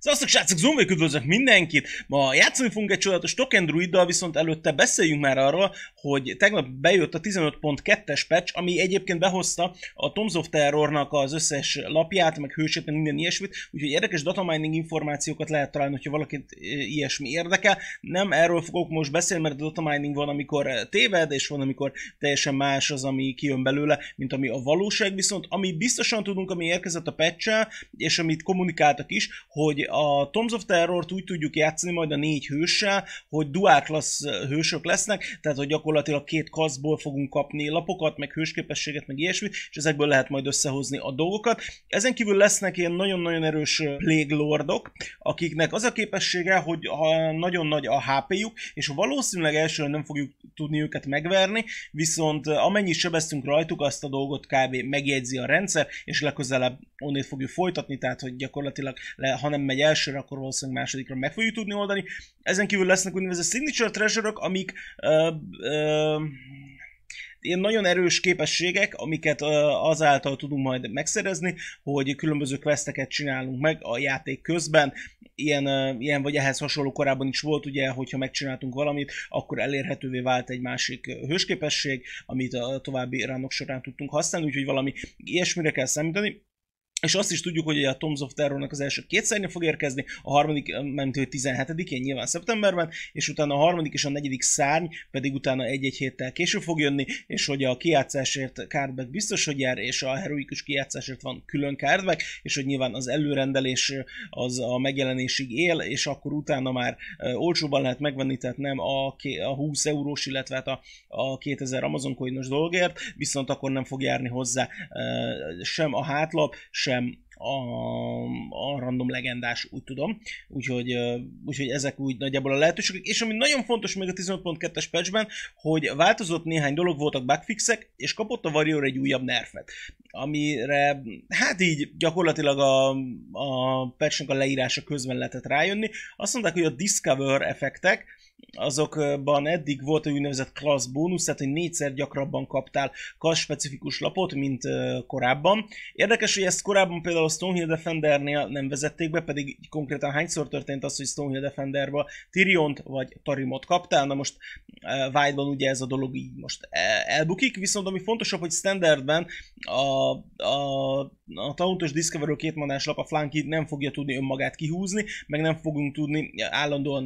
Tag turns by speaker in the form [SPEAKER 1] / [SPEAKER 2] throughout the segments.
[SPEAKER 1] Sziasztok srácok, Zombie üdvözlök mindenkit! Ma játszani fogunk egy csodálatos Token Druiddal, viszont előtte beszéljünk már arról, hogy tegnap bejött a 15.2-es patch, ami egyébként behozta a Tombs of Terrornak az összes lapját, meg hősét, meg minden ilyesmit, úgyhogy érdekes datamining információkat lehet találni, hogyha valakit ilyesmi érdekel. Nem erről fogok most beszélni, mert a datamining van, amikor téved, és van, amikor teljesen más az, ami kijön belőle, mint ami a valóság, viszont ami biztosan tudunk, ami érkezett a patch-el, és amit kommunikáltak is, hogy a Tombs of Terrort úgy tudjuk játszani majd a 4 hőssel, hogy dual class hősök lesznek, tehát hogy gyakorlatilag 2 classból fogunk kapni lapokat, meg hősképességet, meg ilyesmit, és ezekből lehet majd összehozni a dolgokat. Ezen kívül lesznek ilyen nagyon-nagyon erős Plague Lordok, akiknek az a képessége, hogy nagyon nagy a HP-juk, és valószínűleg elsőre nem fogjuk tudni őket megverni, viszont amennyit sebeztünk rajtuk, azt a dolgot kb. Megjegyzi a rendszer, és legközelebb onnét fogjuk folytatni, tehát hogy gyakorlatilag ha nem megy elsőre, akkor valószínűleg másodikra meg fogjuk tudni oldani. Ezen kívül lesznek úgynevezett Signature Treasure-ök, amik ilyen nagyon erős képességek, amiket azáltal tudunk majd megszerezni, hogy különböző questeket csinálunk meg a játék közben. Ilyen vagy ehhez hasonló korábban is volt, ugye, hogyha megcsináltunk valamit, akkor elérhetővé vált egy másik hősképesség, amit a további ránok során tudtunk használni, úgyhogy valami ilyesmire kell számítani. És azt is tudjuk, hogy a Tombs of Terrornak az első 2 szárnya fog érkezni, a harmadik, mint 17-én, nyilván szeptemberben, és utána a harmadik és a negyedik szárny pedig utána egy-egy héttel később fog jönni, és hogy a kijátszásért cardback biztos, hogy jár, és a heroikus kijátszásért van külön cardback, és hogy nyilván az előrendelés az a megjelenésig él, és akkor utána már olcsóban lehet megvenni, tehát nem a 20 eurós, illetve hát a 2000 Amazon coinos dolgért, viszont akkor nem fog járni hozzá sem a hátlap, sem a random legendás, úgy tudom. Úgyhogy ezek úgy nagyjából a lehetőségek. És ami nagyon fontos még a 15.2-es patchben, hogy változott néhány dolog, voltak bugfixek, és kapott a Warrior egy újabb nerfet. Amire hát így gyakorlatilag a patchnek a leírása közben lehetett rájönni. Azt mondták, hogy a Discover effektek, azokban eddig volt egy úgynevezett class bónusz, tehát hogy 4-szer gyakrabban kaptál class specifikus lapot, mint korábban. Érdekes, hogy ezt korábban például a Stonehill Defendernél nem vezették be, pedig konkrétan hányszor történt az, hogy Stonehill Defenderből Tyriont vagy Tarimot kaptál, na most White-ban ugye ez a dolog így most elbukik, viszont ami fontosabb, hogy Standardben a Tauntos Discovery 2 manás lap, a Flanky nem fogja tudni önmagát kihúzni, meg nem fogunk tudni állandóan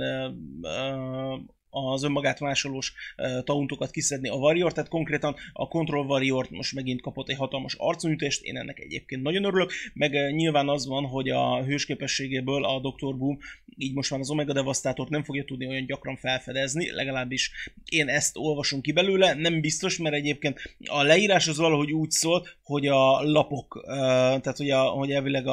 [SPEAKER 1] az önmagát másolós tauntokat kiszedni a Warrior, tehát konkrétan a Control Warrior most megint kapott egy hatalmas arconyütést, én ennek egyébként nagyon örülök, meg nyilván az van, hogy a hősképességéből a Dr. Boom így most már az Omega Devastátort nem fogja tudni olyan gyakran felfedezni, legalábbis én ezt olvasom ki belőle, nem biztos, mert egyébként a leírás az valahogy úgy szól, hogy a lapok, tehát hogy elvileg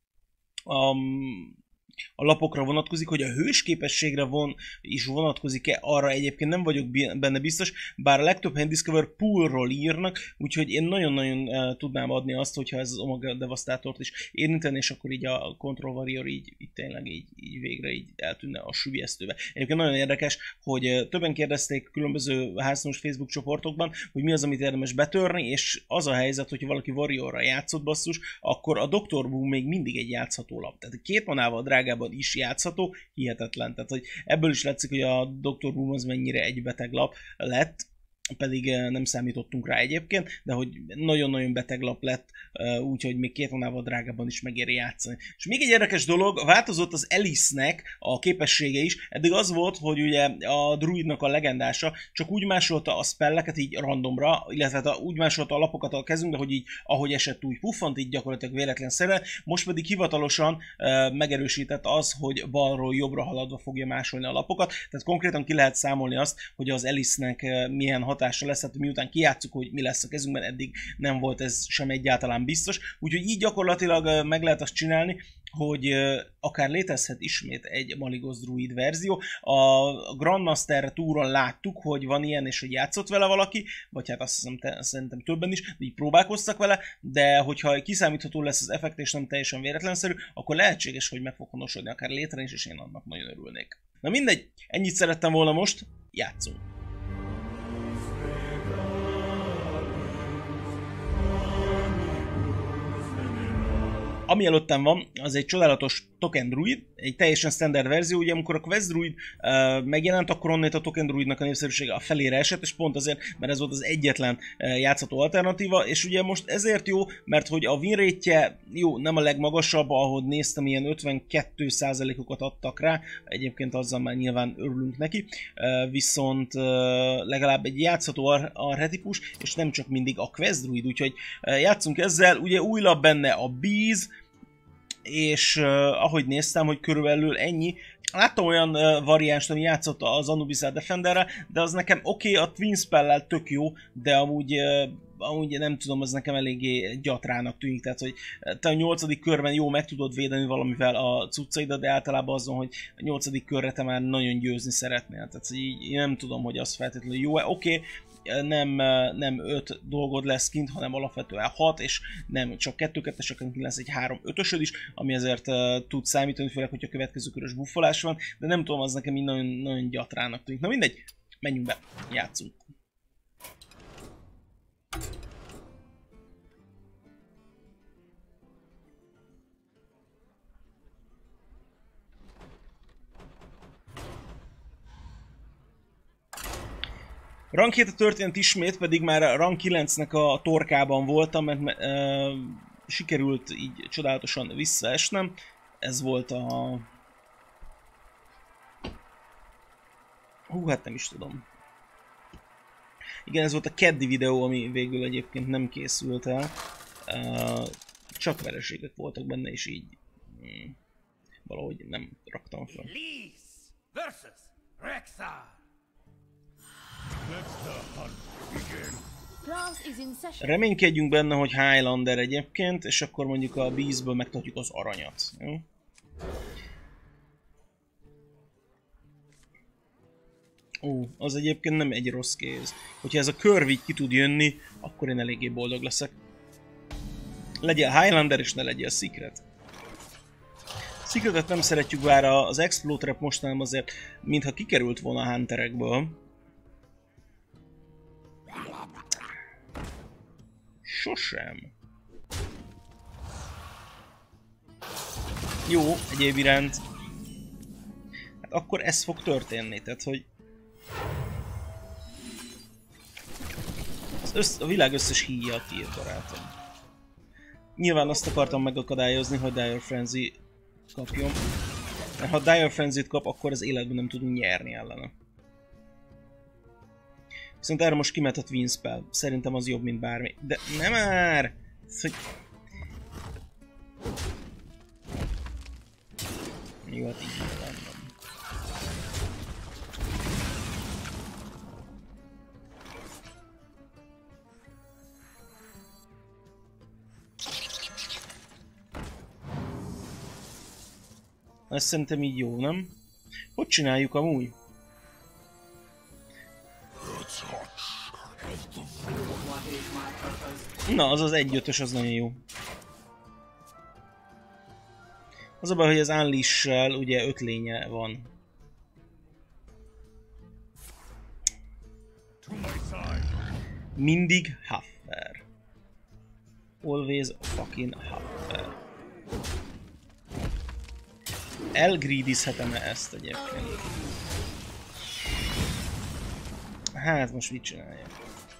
[SPEAKER 1] a lapokra vonatkozik, hogy a hősképességre is vonatkozik-e, arra egyébként nem vagyok benne biztos, bár a legtöbb helyen Discover Poolról írnak, úgyhogy én nagyon-nagyon tudnám adni azt, hogyha ez az Omega Devastátort is érinteni, és akkor így a Control Warrior így tényleg így végre így eltűnne a sülyeztőbe. Egyébként nagyon érdekes, hogy többen kérdezték különböző házszónos Facebook csoportokban, hogy mi az, amit érdemes betörni, és az a helyzet, hogyha valaki Warriorra játszott basszus, akkor a Dr. Boom még mindig egy játszható lap. Tehát 2 manával drágában is játszható, hihetetlen. Tehát, hogy ebből is látszik, hogy a Dr. Boom az mennyire egy beteg lap lett, pedig nem számítottunk rá egyébként, de hogy nagyon-nagyon beteg lap lett, úgyhogy még 2 hónapval drágában is megéri játszani. És még egy érdekes dolog, változott az Alice-nek a képessége is, eddig az volt, hogy ugye a druidnak a legendása csak úgy másolta a spelleket így randomra, illetve úgy másolta a lapokat a kezünkbe, hogy így ahogy esett úgy puffant, így gyakorlatilag véletlenszerűen, most pedig hivatalosan megerősített az, hogy balról jobbra haladva fogja másolni a lapokat, tehát konkrétan ki lehet számolni azt, hogy az Alice-nek milyen hatása lesz, hát miután kijátszuk, hogy mi lesz a kezünkben, eddig nem volt ez sem egyáltalán biztos. Úgyhogy így gyakorlatilag meg lehet azt csinálni, hogy akár létezhet ismét egy Malygos Druid verzió. A Grandmaster túron láttuk, hogy van ilyen, és hogy játszott vele valaki, vagy hát azt hiszem, szerintem többen is, de így próbálkoztak vele, de hogyha kiszámítható lesz az effekt, és nem teljesen véletlenszerű, akkor lehetséges, hogy meg fog honosodni akár létre is, és én annak nagyon örülnék. Na mindegy, ennyit szerettem volna most, játszunk! Ami előttem van, az egy csodálatos Token Druid, egy teljesen standard verzió, ugye amikor a Quest Druid megjelent, akkor onnét a Token Druidnak a népszerűsége a felére esett, és pont azért, mert ez volt az egyetlen játszható alternatíva, és ugye most ezért jó, mert hogy a win rate-je jó, nem a legmagasabb, ahogy néztem, ilyen 52%-okat adtak rá, egyébként azzal már nyilván örülünk neki, viszont legalább egy játszható archetípus, és nem csak mindig a Quest Druid, úgyhogy játszunk ezzel, ugye új lap benne a Bees, és ahogy néztem, hogy körülbelül ennyi. Láttam olyan variánst, ami játszott az Anubis Defenderre, de az nekem oké, a Twin Spell-lel tök jó, de amúgy nem tudom, az nekem eléggé gyatrának tűnik, tehát hogy te a 8. körben jó meg tudod védeni valamivel a cuccaidat, de általában azon, hogy a 8. körre te már nagyon győzni szeretnél, tehát így nem tudom, hogy az feltétlenül jó-e. Oké, nem 5 dolgod lesz kint, hanem alapvetően 6, és nem csak 2-2-eseken lesz egy 3-5-ösöd is, ami ezért tud számítani, főleg, hogy a következő körös buffolás van, de nem tudom, az nekem így nagyon, nagyon gyatrának tűnik. Na mindegy, menjünk be, játszunk. Rank 7 a történet ismét, pedig már a Rank 9-nek a torkában voltam, mert sikerült így csodálatosan visszaesnem. Ez volt a... hát nem is tudom. Igen, ez volt a keddi videó, ami végül egyébként nem készült el. Csak vereségek voltak benne, és így... valahogy nem raktam fel. Reménykedjünk benne, hogy Highlander egyébként, és akkor mondjuk a Beastből megtartjuk az aranyat. Jó? Ó, az egyébként nem egy rossz kéz. Hogyha ez a curve így ki tud jönni, akkor én eléggé boldog leszek. Legyél Highlander és ne legyél Secret. Secretet nem szeretjük, bár az Explode Trap mostanában azért, mintha kikerült volna a Hunterekből. Sosem. Jó, egyéb iránt. Hát akkor ez fog történni, tehát hogy... a világ összes híja a tiéd, barátom. Nyilván azt akartam megakadályozni, hogy Dire Frenzy kapjon. Mert ha Dire Frenzy-t kap, akkor az életben nem tudunk nyerni ellene. Viszont erre most kimet a Twin Spell. Szerintem az jobb, mint bármi. De nem már! Hogy... Jó, hát így van. Ez szerintem így jó, nem? Hogy csináljuk amúgy? Na, az 1-5-ös, az nagyon jó. Az a baj, hogy az Unleash-sel ugye 5 lénye van. Mindig Huffer. Always fucking Huffer. Elgreedizhetem-e ezt egyébként? Hát most mit csináljak?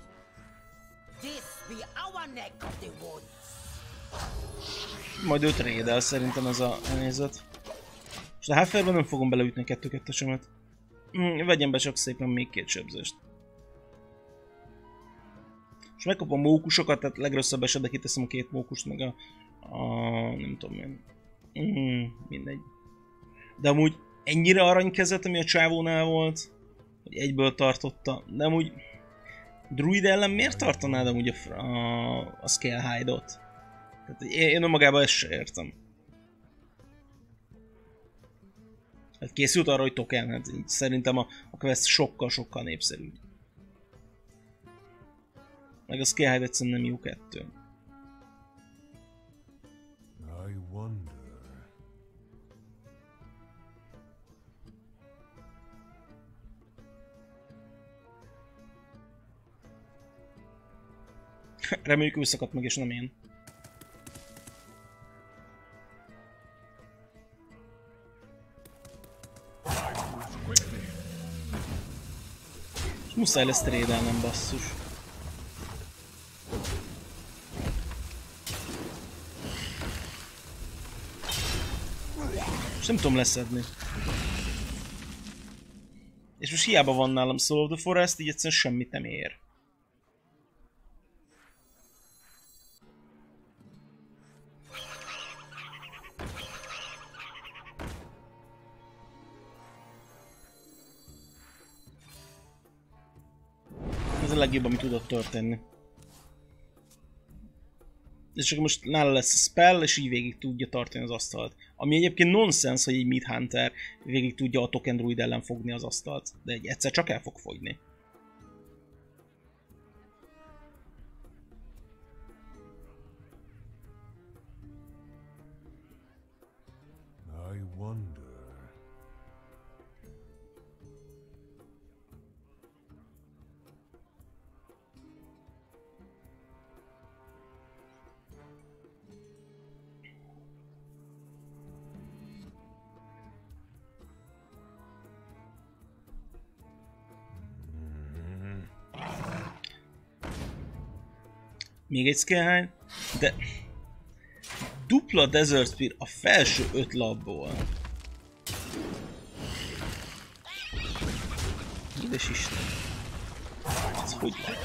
[SPEAKER 1] Majd 5 raidel szerintem ez a helyzet. És a Hufferben nem fogom beleütni a 2-2-esemet. Vegyem be csak szépen még 2 sebzést. És megkapom mókusokat, tehát legrosszabb esetben kiteszem a 2 mókust, meg a nem tudom én. Mindegy. De amúgy ennyire aranykezet, ami a csávónál volt, hogy egyből tartotta, de amúgy Druid ellen miért tartanád amúgy a Scale Hide-ot? Tehát én önmagában ezt se értem. Hát készült arra, hogy token, hát így szerintem a quest sokkal népszerűbb. Meg a Scale Hide egyszerűen nem jó 2. Reméljük ő szakadt meg és nem én. Muszáj lesz trédelnem, basszus. És nem tudom leszedni. És most hiába van nálam Soul of the Forest, így egyszerűen semmit nem ér. Ez a legjobb, ami tudott történni. És csak most nála lesz a spell, és így végig tudja tartani az asztalt. Ami egyébként nonsens, hogy egy Midhunter végig tudja a Token Druid ellen fogni az asztalt. De egyszer csak el fog fogyni.
[SPEAKER 2] I wonder.
[SPEAKER 1] Még egy Scalehány, de dupla Desert Spear a felső 5 labból. Édes Isten. Ez hogy lehet?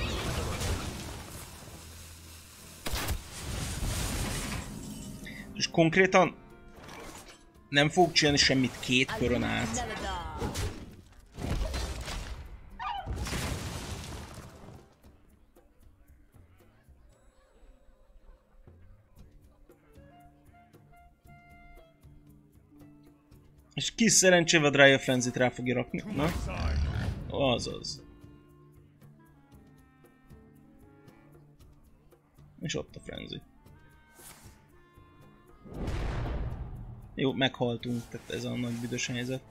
[SPEAKER 1] És konkrétan nem fog csinálni semmit 2 körön át. És kis szerencsével Dry Frenzy-t rá fogja rakni. Na? Azaz. És ott a Frenzy. Jó, meghaltunk, tehát ez a nagy büdös helyzet.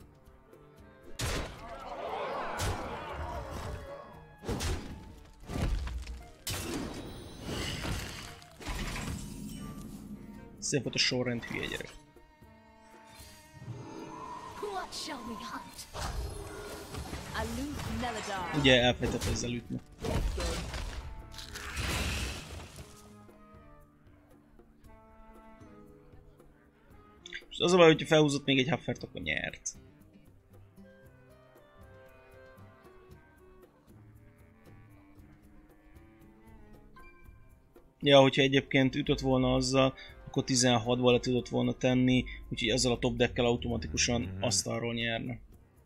[SPEAKER 1] Szép volt a sorrend, hülye gyerek. Ugye elfejtett ezzel ütni. És az a baj, hogyha felhúzott még egy Huffert, akkor nyert. Ja, hogyha egyébként ütött volna azzal, akkor 16-val le tudott volna tenni, úgyhogy azzal a top deckkel automatikusan asztalról nyerne.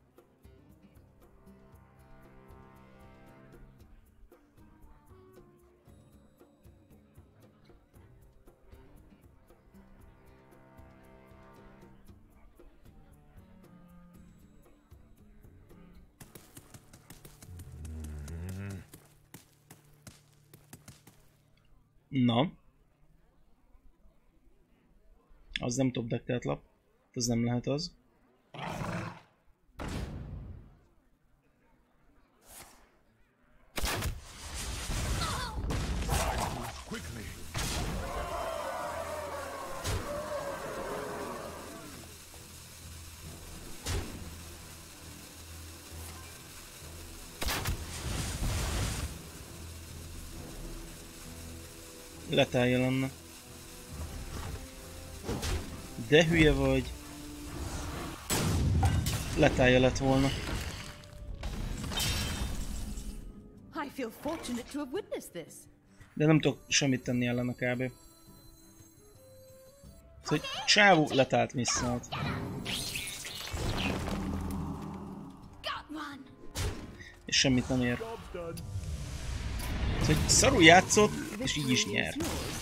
[SPEAKER 1] Na. Az nem top deckelt lap. Az nem lehet az. Letálja lenne. De hülye vagy. Letálja lett volna. De nem tudok semmit tenni ellene kb. Szóval csávó letált visszát. És semmit nem ér. Szóval szarul játszott, és így is nyert.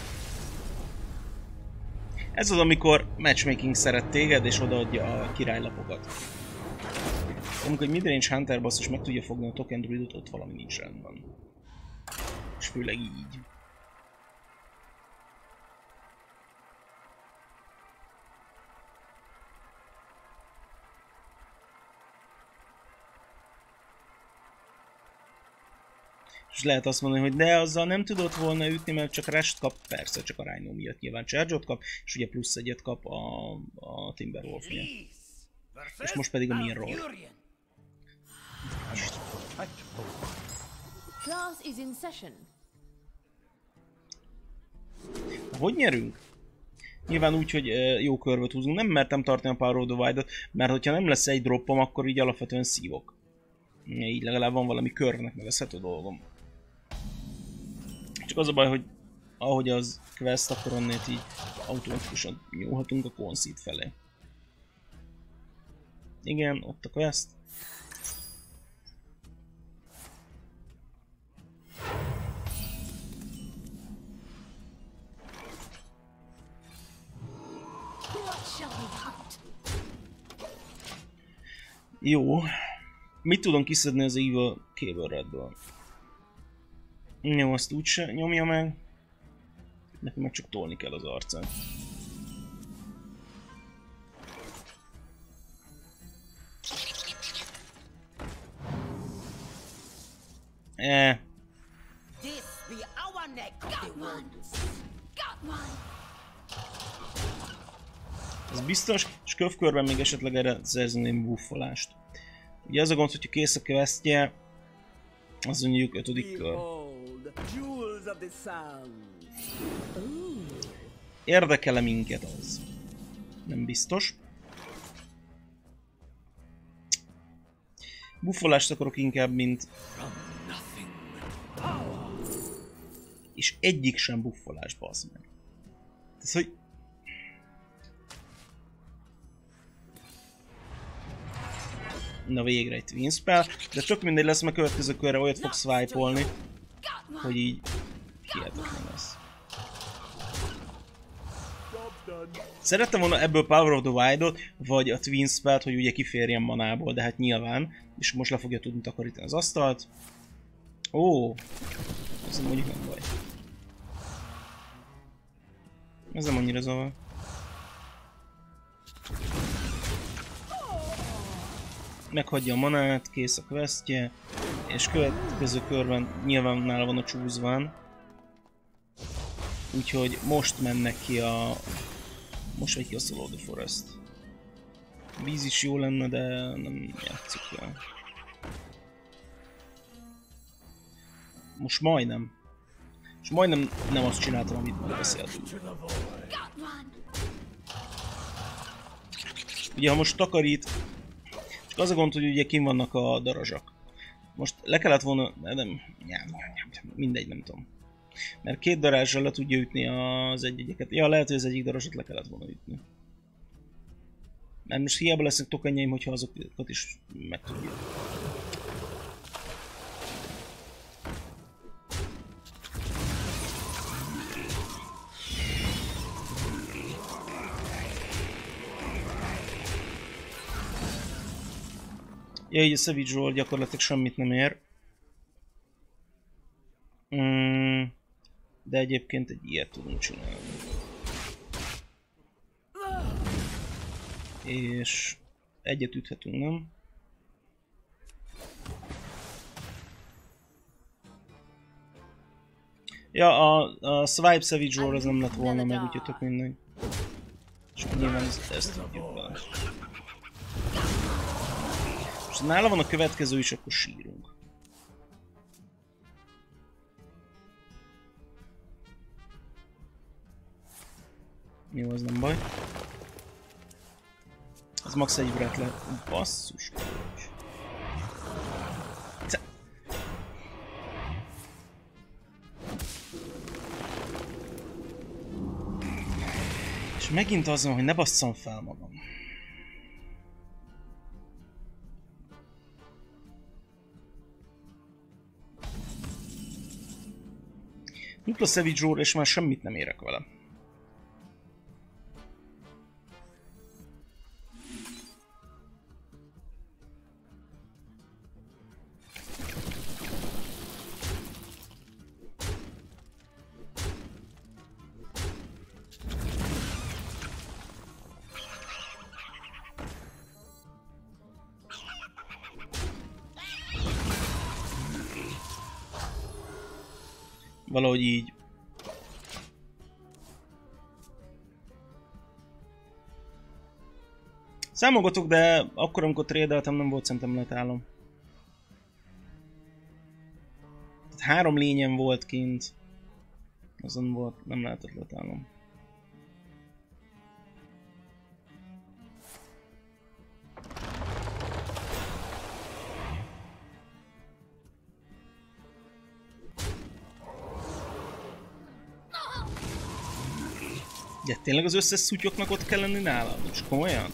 [SPEAKER 1] Ez az, amikor matchmaking szeret téged, és odaadja a királylapokat. Amikor egy midrange Hunter basszus meg tudja fogni a Token Druidot, ott valami nincs rendben. És főleg így. És lehet azt mondani, hogy de azzal nem tudott volna ütni, mert csak rest kap, persze csak a Rhino miatt nyilván charge-ot kap, és ugye plusz egyet kap a Timberwolf-nél. És most pedig a Mirror.
[SPEAKER 3] Class is in session.
[SPEAKER 1] Hogy nyerünk? Nyilván úgy, hogy jó körvet húzunk. Nem mertem tartani a Power of the Wild-ot, mert hogyha nem lesz egy droppom, akkor így alapvetően szívok. Így legalább van valami körnek nevezhető dolgom. Csak az a baj, hogy ahogy az quest, akkor onnét így automatikusan nyúlhatunk a conceit felé. Igen, ott a quest. Jó. Mit tudom kiszedni az Evil Cable Redből? Jó, azt úgyse nyomja meg. Neki meg csak tolni kell az arcát. Ez biztos, és kövkörben még esetleg erre szerzném buffolást. Ugye az a gond, hogyha kész a questje, az mondjuk 5. kör. Érdekel-e minket az? Nem biztos. Buffolást akarok inkább, mint... És egyik sem buffolás, bassz meg. Ez, hogy... Na végre egy Twin Spell, de tök mindegy lesz, mert következő körre olyat fog swipe-olni, hogy így hihetetlen lesz. Szerettem volna ebből Power of the Wild-ot, vagy a Twin Spell-t, hogy ugye kiférjen manából, de hát nyilván, és most le fogja tudni takarítani az asztalt. Ó, ez mondjuk nem baj. Ez nem annyira zavar. Meghagyja a manát, kész a questje, és következő körben nyilván nála van a csúszván. Úgyhogy most mennek ki a... Most megy ki a Swallow the Forest. Víz is jó lenne, de nem játszik el. Most majdnem. És majdnem nem azt csináltam, amit már beszéltünk. Ugye ha most takarít, csak az a gond, hogy ugye kint vannak a darazsak. Most le kellett volna, nem, mindegy, nem tudom. Mert 2 darázsal le tudja ütni az egy-egyeket. Ja, lehet, hogy az egyik darazsat le kellett volna ütni. Mert most hiába lesznek tokenjeim, hogyha azokat is meg tudja. Ja, így a Savage Roll gyakorlatilag semmit nem ér. De egyébként egy ilyet tudunk csinálni. És egyet üthetünk, nem? Ja, a Swipe Savage Roll az nem lett volna meg, úgyhogy tök mindegy. És nyilván ezt tudjuk bele. És ha nála van a következő is, akkor sírunk. Jó, az nem baj. Az max egy breath lett. Basszus. És megint azon, hogy ne basszam fel magam. Dupla Savage Roar, és már semmit nem érek vele. Valahogy így. Számolgatok, de akkor, amikor trédeltem, nem volt szerintem letálom. 3 lényem volt kint. Azon volt, nem lehetett letálnom. De tényleg az összes szutyoknak ott kell lenni nála? Most komolyan?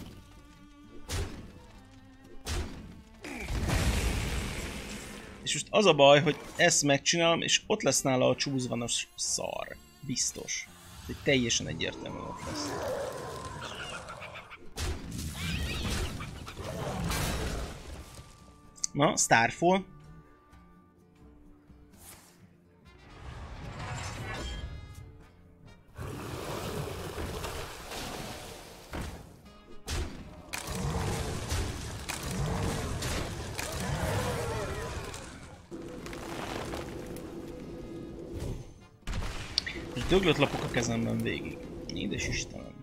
[SPEAKER 1] És most az a baj, hogy ezt megcsinálom, és ott lesz nála a csúszvanos szar. Biztos. Ez teljesen egyértelműen ott lesz. Na, Starfall. És döglött lapok a kezemben végig. Édes Istenem.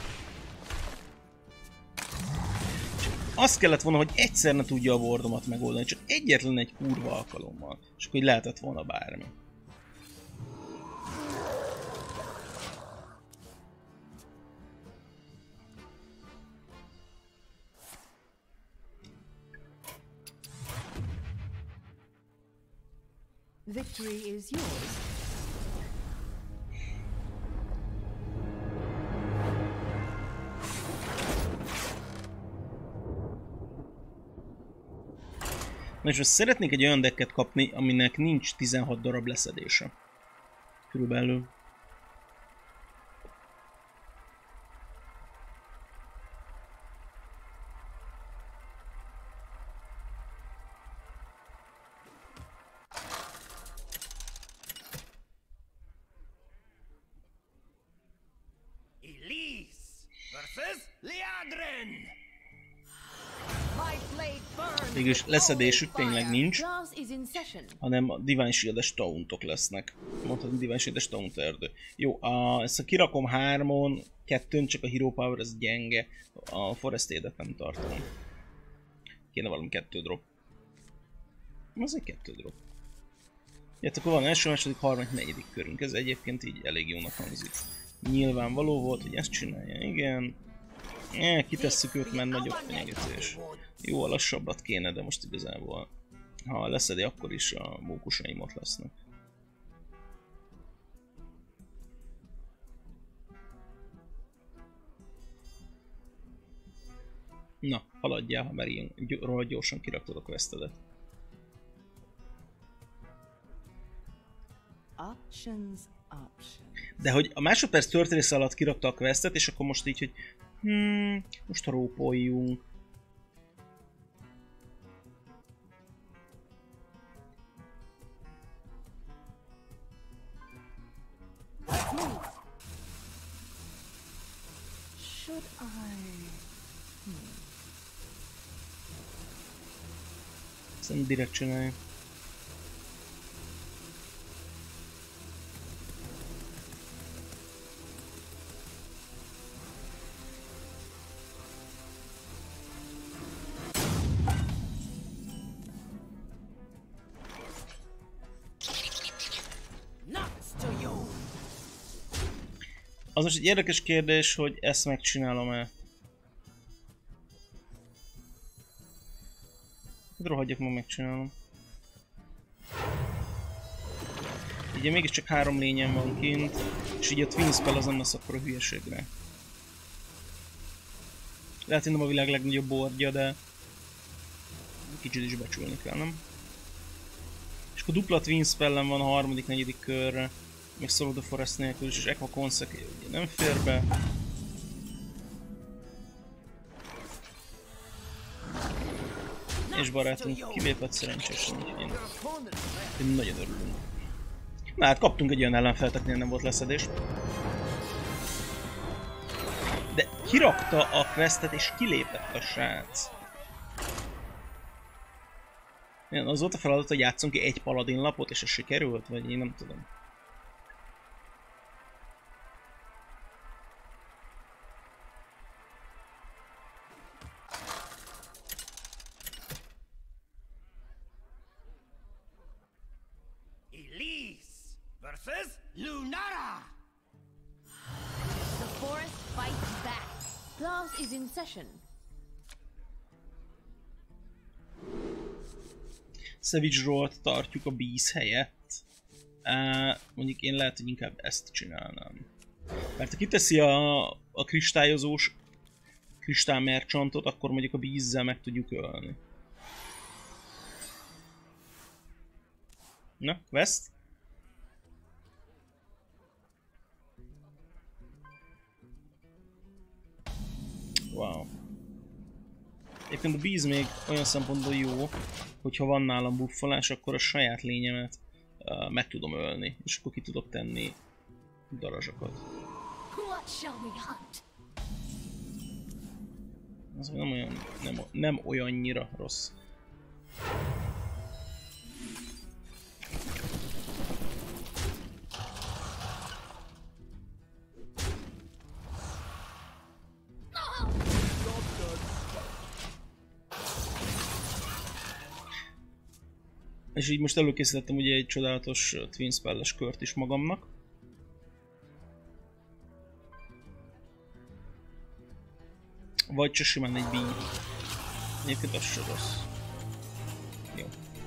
[SPEAKER 1] Azt kellett volna, hogy egyszer ne tudja a wardomat megoldani, csak egyetlen egy kurva alkalommal. És akkor így lehetett volna bármi.
[SPEAKER 3] Victory is yours.
[SPEAKER 1] Na és most szeretnék egy olyan decket kapni, aminek nincs 16 darab leszedése. Körülbelül.
[SPEAKER 4] Elise versus Liadrin.
[SPEAKER 3] My blade burns.
[SPEAKER 1] Végülis leszedésük tényleg nincs,
[SPEAKER 3] Class is in session.
[SPEAKER 1] hanem a Divine Shield-es tauntok lesznek. Mondhatom, Divine Shield-es taunt erdő. Jó, ezt a kirakom 3-on, 2-n csak a Hero Power, ez gyenge. A Forest Aid-et nem tartom. Kéne valami 2 drop. Az egy 2 drop. Jött, akkor van első, második, harmadik, negyedik körünk. Ez egyébként így elég jónak hangzik. Nyilvánvaló volt, hogy ezt csinálja, igen. Kitesszük őt, mert nagyobb fenyegetés. Jó, a lassabbat kéne, de most igazából, ha leszedi, akkor is a mókusaim ott lesznek. Na, haladjál, mert ilyen rohadt gyorsan kiraktad a questedet.
[SPEAKER 3] Options.
[SPEAKER 1] De hogy a másodperc történése alatt kirakta a questet, és akkor most így, hogy most rópoljunk.
[SPEAKER 3] Should I?
[SPEAKER 1] Szerintem direkt csinálja. Az most egy érdekes kérdés, hogy ezt megcsinálom-e. Rohadjak, ma megcsinálom. Ugye mégiscsak 3 lényem van kint, és így a Twin Spell az nem lesz akkor a hülyeségre. Lehet, hogy nem a világ legnagyobb boardja, de kicsit is becsülni kell, nem? És akkor dupla Twin Spellem van a harmadik, negyedik körre. Még Swallow the Forest nélkül is, és Equa Consecrate ugye nem fér be. És barátunk kilépett szerencsésen, úgyhogy én nagyon örülünk. Na hát kaptunk egy olyan ellenfelteknél, nem volt leszedés. De kirakta a questet és kilépett a srác. Az volt a feladat, hogy játszunk ki egy paladin lapot, és ez sikerült, vagy én nem tudom.
[SPEAKER 4] Lunara!
[SPEAKER 3] The forest fights back. Class is in session.
[SPEAKER 1] Savage Roll-t tartjuk a Beast helyett. Mondjuk én lehet, hogy inkább ezt csinálnám. Mert ha kiteszi a kristályozós kristálmerchantot, akkor mondjuk a Beast-zel meg tudjuk ölni. Na, West? Wow. Egyébként a Beast még olyan szempontból jó, hogyha van nálam buffolás, akkor a saját lényemet meg tudom ölni, és akkor ki tudok tenni darazsakat.
[SPEAKER 3] What shall we hunt?
[SPEAKER 1] Az nem olyannyira rossz. És így most előkészítettem ugye egy csodálatos Twin Spell-es kört is magamnak. Vagy csak simán egy bíj. Egyébként az sem rossz. Jó.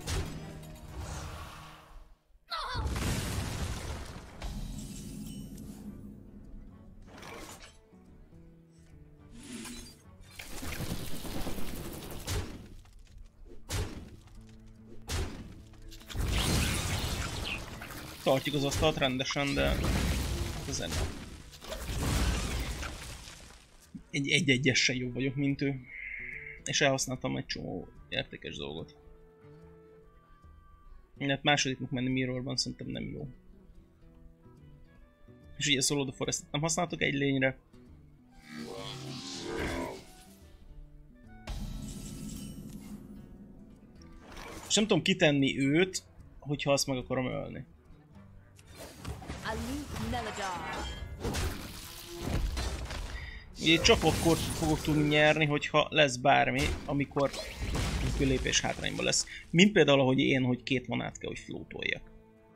[SPEAKER 1] Tartjuk az asztalt rendesen, de ezen nem. Egy-egyesen jobb vagyok, mint ő. És elhasználtam egy csomó értékes dolgot. Mert másodiknak menni Mirrorban szerintem nem jó. És ugye Swallow the Forest-et nem használtok egy lényre. És nem tudom kitenni őt, hogyha azt meg akarom ölni. Ugye csak akkor fogok tudni nyerni, hogyha lesz bármi, amikor lépés hátrányban lesz. Mint például, ahogy én, hogy 2 manát kell, hogy flótoljak.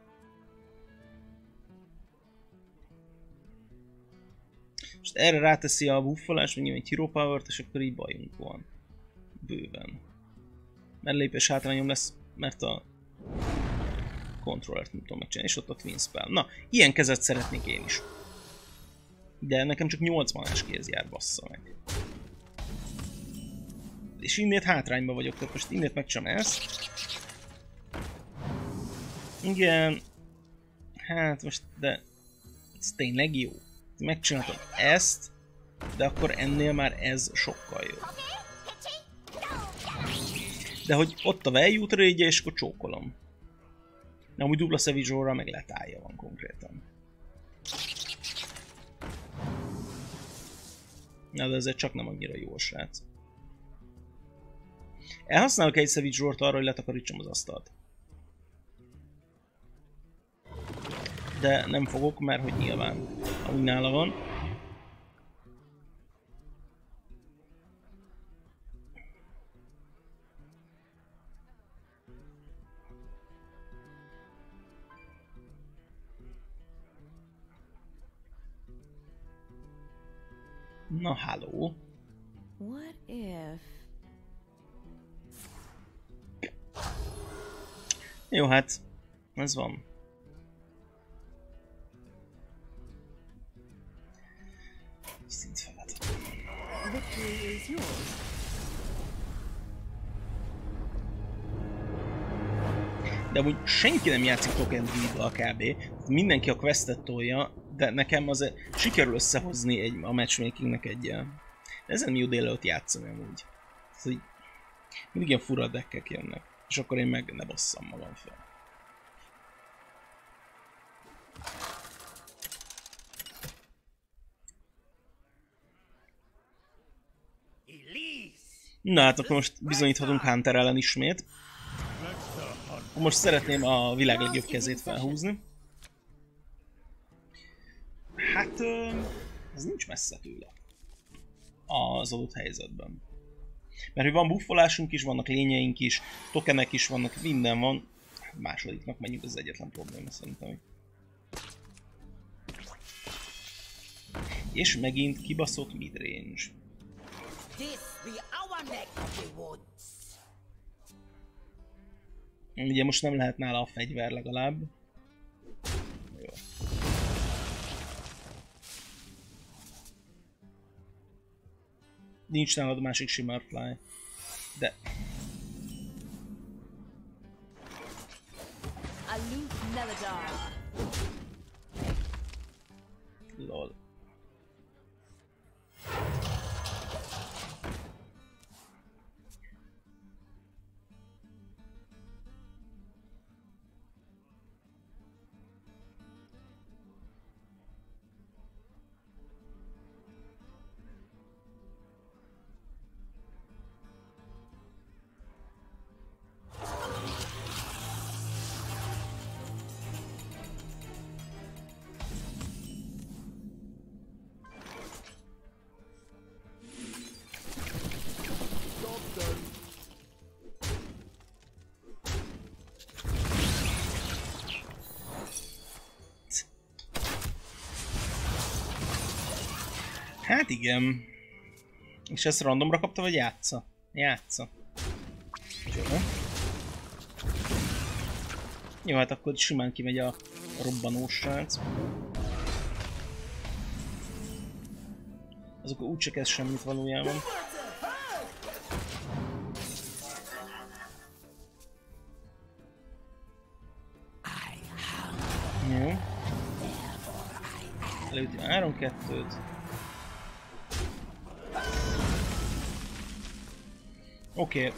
[SPEAKER 1] És erre ráteszi a buffolást, mondjuk egy Hero Power-t, és akkor így bajunk van. Bőven. Mert lépés hátrányom lesz, mert a controllert nem tudom megcsinálni, és ott a Twin Spell. Na, ilyen kezet szeretnék én is. De nekem csak 8 manás kéz jár, bassza meg. És innét hátrányban vagyok, tehát most innét megcsinálom ezt. Igen. Hát most, de ez tényleg jó. Megcsináltam ezt, de akkor ennél már ez sokkal jobb. De hogy ott a value trade-je, és akkor csókolom. De amúgy dupla Savage Roll-ra meg letálja van konkrétan. Na, de ezért csak nem annyira jó, srác. Elhasználok egy Savage Roll-t arra, hogy letakarítsam az asztalt. De nem fogok, mert hogy nyilván amúgy nála van. Na, halló.
[SPEAKER 3] What if?
[SPEAKER 1] Jó, hát ez van. Szint feled.
[SPEAKER 3] Victory is yours.
[SPEAKER 1] De amúgy senki nem játszik Token Deal-val kb. Mindenki a questet tolja, de nekem azért sikerül összehozni a matchmakingnek egy... Ezen jó délelőtt játszani amúgy. Ez így... Mindig ilyen fura deckek jönnek. És akkor én meg ne basszam magam fel. Na hát akkor most bizonyíthatunk Hunter ellen ismét. Most szeretném a világ legjobb kezét felhúzni. Hát ez nincs messze tőle az adott helyzetben. Mert hogy van buffolásunk is, vannak lényeink is, tokenek is vannak, minden van. Másodiknak menjünk, az egyetlen probléma szerintem. És megint kibaszott midrange.
[SPEAKER 4] This be our neck of the woods.
[SPEAKER 1] Ugye most nem lehet nála a fegyver legalább. Jó. Nincs nálad másik Shimmerfly. De...
[SPEAKER 3] Aloof Neladar.
[SPEAKER 1] Lol. Hát igen. És ezt randomra kapta, vagy játsza? Játsza. Jó. Jó, hát akkor simán kimegy a robbanós srác. Azok úgyse kezd semmit valójában. Jó. Előtti 3-2-t. Oké.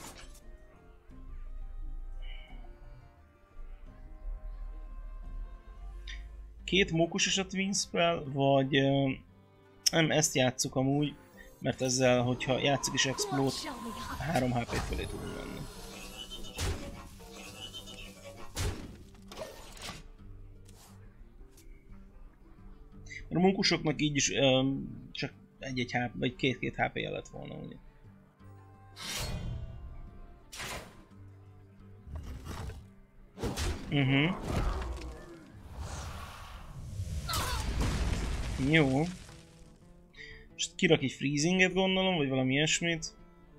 [SPEAKER 1] Két mókus és a Twin Spell, vagy... nem, ezt játsszuk amúgy, mert ezzel, hogyha játszik is Explode, 3 HP fölé tudunk menni. A mókusoknak így is csak egy-egy HP, vagy két-két HP-je lett volna, ugye. Jó. Most kirak egy freezinget gondolom, vagy valami ilyesmit.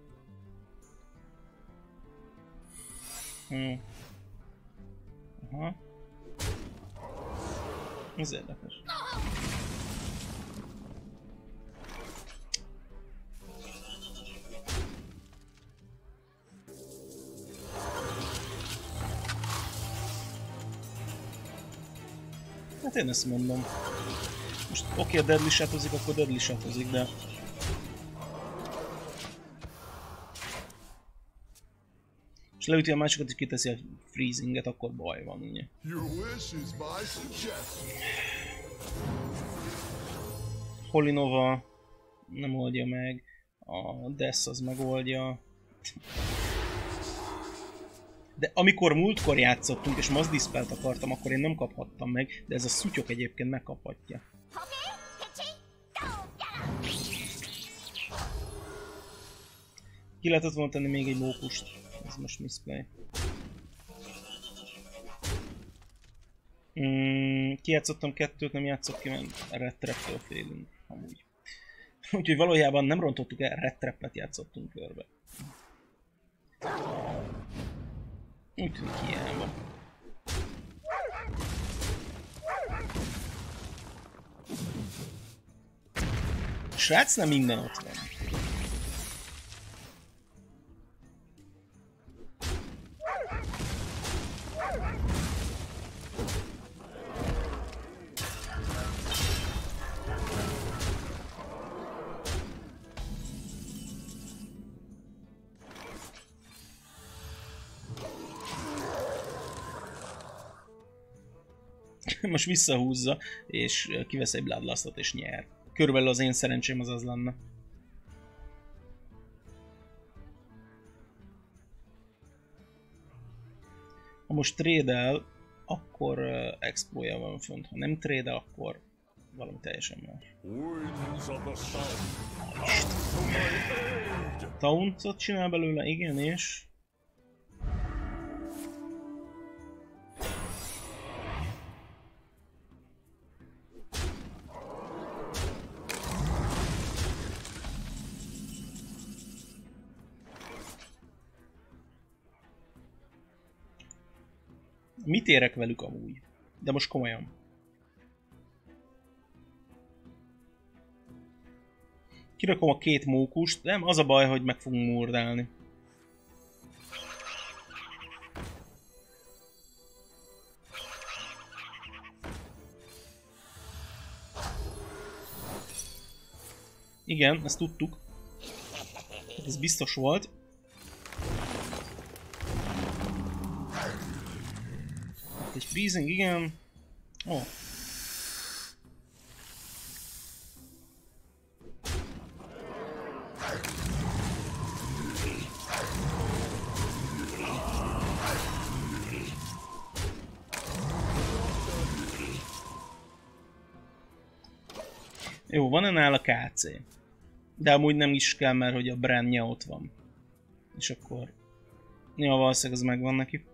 [SPEAKER 1] Aha. Ez érdekes. Hát én ezt mondom. Most oké, a deadly shotozik, akkor deadly shotozik, de... És leüti a másikat és kiteszi a freezinget, akkor baj van, ugye. Holinova nem oldja meg, a Death az megoldja. De amikor múltkor játszottunk és Mass Dispelt akartam, akkor én nem kaphattam meg, de ez a szutyok egyébként megkaphatja. Ki lehetett volna tenni még egy mókust. Ez most misplay. Kijátszottam 2-t, nem játszok ki, mert Red Trap-től félünk, amúgy. Úgyhogy valójában nem rontottuk el, Red Trap-et játszottunk körbe. Úgy tűnik hiába. Srác, nem minden ott van. Most visszahúzza, és kivesz egy Bloodlustot és nyer. Körülbelül az én szerencsém az lenne. Ha most trade-el, akkor exploja van fönt. Ha nem trade-el, akkor valami teljesen más. Tauntot csinál belőle, igen, és... Mit érek velük amúgy? De most komolyan. Kirakom a 2 mókust, nem az a baj, hogy meg fogunk murdálni. Igen, ezt tudtuk. Ez biztos volt. Egy freezing, igen. Ó. Jó, van-e nála KC? De amúgy nem is kell, mert hogy a brandje ott van. És akkor... Ja, valószínűleg ez megvan neki.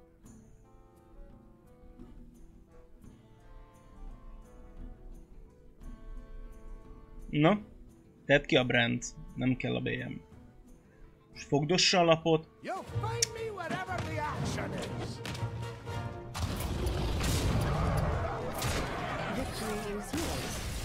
[SPEAKER 1] Na, tedd ki a brand, nem kell a BM. És fogdossa a lapot.
[SPEAKER 5] You'll find me wherever the action is.
[SPEAKER 3] Victory is yours.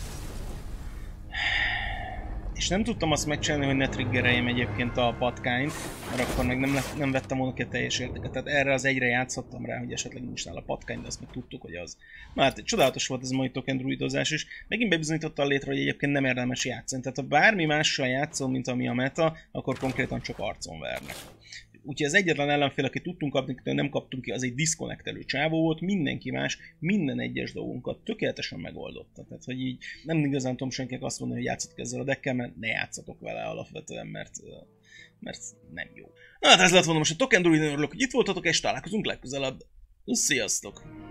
[SPEAKER 1] És nem tudtam azt megcsinálni, hogy ne triggereljem egyébként a patkányt, mert akkor meg nem vettem volna ki a teljes értéket. Tehát erre az egyre játszottam rá, hogy esetleg nincs nála a patkány, de azt meg tudtuk, hogy az. Na hát csodálatos volt ez a mai token druidozás is. Megint bebizonyította a létre, hogy egyébként nem érdemes játszani. Tehát ha bármi mással játszol, mint ami a meta, akkor konkrétan csak arcon vernek. Úgyhogy az egyetlen ellenfél, aki tudtunk kapni, nem kaptunk ki, az egy disconnectelő csávó volt, mindenki más, minden egyes dolgunkat tökéletesen megoldotta. Tehát, hogy így nem igazán tudom senkinek azt mondani, hogy játszatok ezzel a deckkel, mert ne játszatok vele alapvetően, mert nem jó. Na hát ez lett volna most a Token Druid, örülök, hogy itt voltatok, és találkozunk legközelebb. Sziasztok!